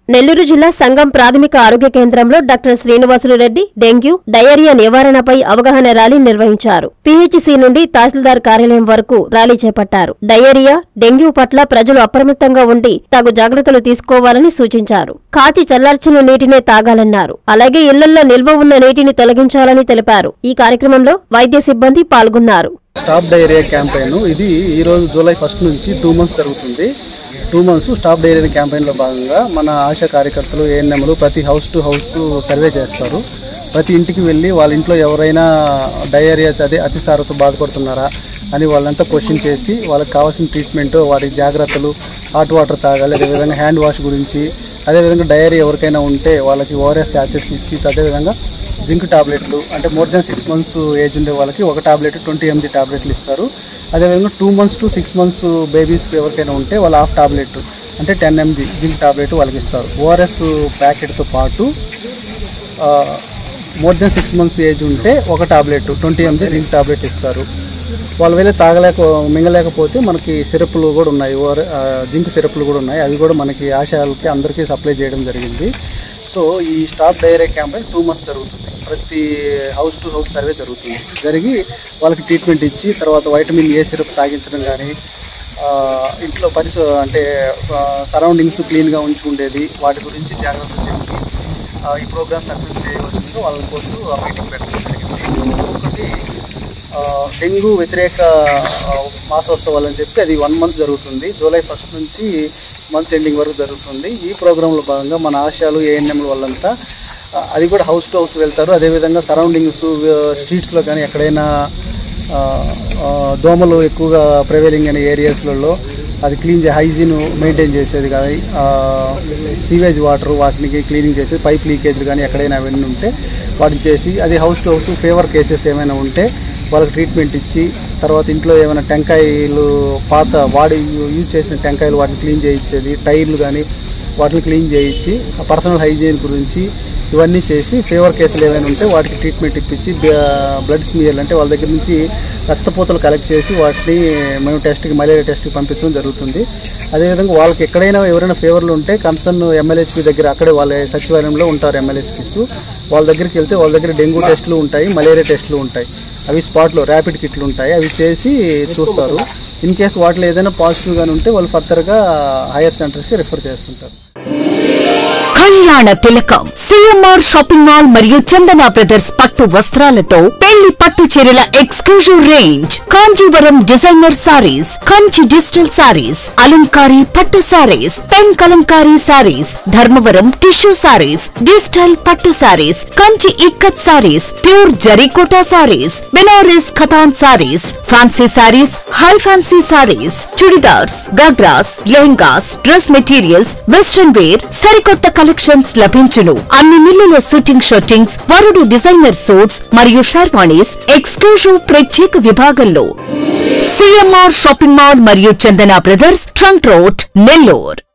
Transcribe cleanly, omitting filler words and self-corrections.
నెల్లూరు జిల్లా సంగం ప్రాథమిక ఆరోగ్య కేంద్రంలో doctor Srinivasulu Reddy dengue, diarrhoea నివారణపై అవగాహన ర్యాలీ నిర్వహించారు. పీహెచ్సీ నుండి తహసీల్దార్ కార్యాలయం వరకు ర్యాలీ చేపట్టారు. డయేరియా, డెంగ్యూ పట్ల ప్రజలు అప్రమత్తంగా ఉండి తగు జాగ్రత్తలు తీసుకోవాలని సూచించారు. కాచి చల్లార్చిన నీటినే తాగాలన్నారు. అలాగే ఇళ్లల్లో నిల్వ ఉన్న నీటిని తొలగించాలని తెలిపారు. ఈ కార్యక్రమంలో వైద్య సిబ్బంది పాల్గొన్నారు. స్టాప్ డయేరియా క్యాంపెయిన్ ఇది ఈ రోజు జూలై 1 నుంచి 2 months జరుగుతుంది. 2 months స్టాప్ డయేరియా క్యాంపెయిన్లో భాగంగా మన ఆశా కార్యకర్తలు, ఏఎన్ఎంలు ప్రతి హౌస్ టు హౌస్ సర్వే చేస్తారు. ప్రతి ఇంటికి వెళ్ళి వాళ్ళ ఇంట్లో ఎవరైనా డయేరియా అతిసారతో బాధపడుతున్నారా అని వాళ్ళంతా క్వశ్చన్ చేసి వాళ్ళకి కావాల్సిన ట్రీట్మెంట్, వాటి జాగ్రత్తలు, హాట్ వాటర్ తాగాలి, అదేవిధంగా హ్యాండ్ వాష్ గురించి, అదేవిధంగా డయేరియా ఎవరికైనా ఉంటే వాళ్ళకి ఓఆర్ఎస్ యాచెట్స్ ఇచ్చి, అదేవిధంగా జింక్ టాబ్లెట్లు అంటే మోర్ దెన్ 6 months ఏజ్ ఉండే వాళ్ళకి ఒక టాబ్లెట్ 20 mg టాబ్లెట్లు ఇస్తారు. అదేవిధంగా 2 months to 6 months బేబీస్ ఎవరికైనా ఉంటే వాళ్ళ హాఫ్ టాబ్లెట్ అంటే 10 mg జింక్ టాబ్లెట్ వాళ్ళకి ఇస్తారు. ఓఆర్ఎస్ ప్యాకెట్తో పాటు మోర్ దెన్ 6 months ఏజ్ ఉంటే ఒక టాబ్లెట్ 20 mg జింక్ టాబ్లెట్ ఇస్తారు. వాళ్ళు వెళ్ళి మింగలేకపోతే మనకి సిరప్లు కూడా ఉన్నాయి, జింక్ సిరప్లు కూడా ఉన్నాయి. అవి కూడా మనకి ఆశాలకి అందరికీ సప్లై చేయడం జరిగింది. సో ఈ స్టాప్ డయేరియా క్యాంపెయిన్ 2 months జరుగుతుంది. ప్రతి హౌస్ టు హౌస్ సర్వే జరిగి వాళ్ళకి ట్రీట్మెంట్ ఇచ్చి తర్వాత వైటమిన్ ఏ సిరప్ తాగించడం కానీ, ఇంట్లో అంటే సరౌండింగ్స్ క్లీన్గా ఉంచుకుండేది, వాటి గురించి జాగ్రత్తలు చెప్పి ఈ ప్రోగ్రామ్ సక్సెస్ చేయవలసిందిగా వాళ్ళ కోసం మీటింగ్ పెట్టడం జరిగింది. ఒకటి డెంగ్యూ వ్యతిరేక మాసోత్సవాలు అని చెప్పి అది 1 month జరుగుతుంది. జూలై 1 నుంచి మంత్ ఎండింగ్ వరకు జరుగుతుంది. ఈ ప్రోగ్రాంలో భాగంగా మన ఆశాలు, ఏఎన్ఎంల వాళ్ళంతా అది కూడా హౌస్ టు హౌస్ వెళ్తారు. అదేవిధంగా సరౌండింగ్స్ స్ట్రీట్స్లో కానీ ఎక్కడైనా దోమలు ఎక్కువగా ప్రివైలింగ్ అయిన ఏరియాస్లలో అది హైజీన్ మెయింటైన్ చేసేది కానీ, సీవేజ్ వాటర్ వాటిని క్లీనింగ్ చేసేది, పైప్ లీకేజ్లు కానీ ఎక్కడైనా అవన్నీ ఉంటే వాటిని చేసి, అది house to house fever cases ఏమైనా ఉంటే వాళ్ళకి ట్రీట్మెంట్ ఇచ్చి, తర్వాత ఇంట్లో ఏమైనా టెంకాయలు పాత యూజ్ చేసిన టెంకాయలు వాటిని క్లీన్ చేయించేది, టైర్లు కానీ వాటిని క్లీన్ చేయించి, పర్సనల్ హైజీన్ గురించి ఇవన్నీ చేసి, ఫీవర్ కేసులు ఏమైనా ఉంటే వాటికి ట్రీట్మెంట్ ఇప్పించి, బ్లడ్ స్మియర్లు అంటే వాళ్ళ దగ్గర నుంచి రక్తపోతలు కలెక్ట్ చేసి వాటిని మేము మలేరియా టెస్ట్కి పంపించడం జరుగుతుంది. అదేవిధంగా వాళ్ళకి ఎక్కడైనా ఎవరైనా ఫీవర్లు ఉంటే కన్సర్న్ ఎంఎల్హెచ్పి దగ్గర, అక్కడే వాళ్ళ సచివాలయంలో ఉంటారు ఎంఎల్హెచ్పిస్, వాళ్ళ దగ్గరికి వెళ్తే వాళ్ళ దగ్గర డెంగ్యూ టెస్టులు ఉంటాయి, మలేరియా టెస్టులు ఉంటాయి. అవి స్పాట్లో ర్యాపిడ్ కిట్లు ఉంటాయి, అవి చేసి చూస్తారు. ఇన్ కేసు వాటిలో ఏదైనా పాజిటివ్గానే ఉంటే వాళ్ళు ఫర్దర్గా హైయర్ సెంటర్స్కి రిఫర్ చేస్తుంటారు. కళ్యాణ తిలకం సిఎంఆర్ షాపింగ్ మాల్ మరియు చందన బ్రదర్స్ పట్టు వస్త్రాలతో పెళ్లి పట్టు చీరల exclusive range, Kanjeevaram designer saris, Kanchi digital saris, అలంకారీ పట్టు saris, pen Kalamkari saris, Dharmavaram tissue saris, digital పట్టు సారీస్, కంచి ఇక్కత్ సారీస్, ప్యూర్ జరీకోటా సారీస్, బెనారస్ ఖతాన్ saris, fancy saris, high fancy saris, churidars, ghagras, lehengas, dress materials, western wear, సరికొత్త కలెక్షన్స్ లభించును. అన్ని మిల్లుల షూటింగ్ షర్టింగ్స్, వరుడు డిజైనర్ సూట్స్ మరియు షర్వాణీస్ ఎక్స్క్లూజివ్ ప్రత్యేక విభాగంలో. సిఎంఆర్ షాపింగ్ మాల్ మరియు Chandana brothers, trunk road, Nellore.